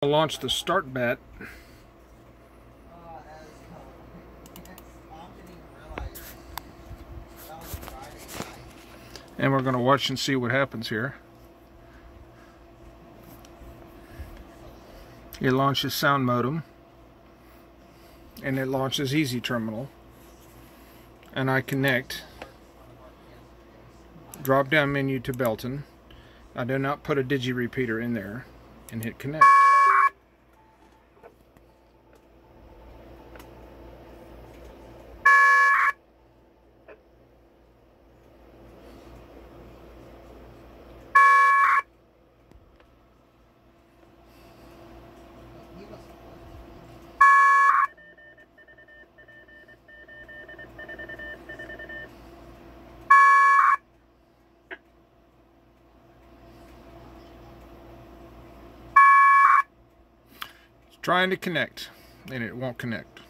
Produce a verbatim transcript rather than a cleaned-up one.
I'll launch the start bat. And we're going to watch and see what happens here. It launches sound modem. And it launches easy terminal. And I connect. Drop down menu to Belton. I do not put a digi repeater in there. And hit connect. Trying to connect, and it won't connect.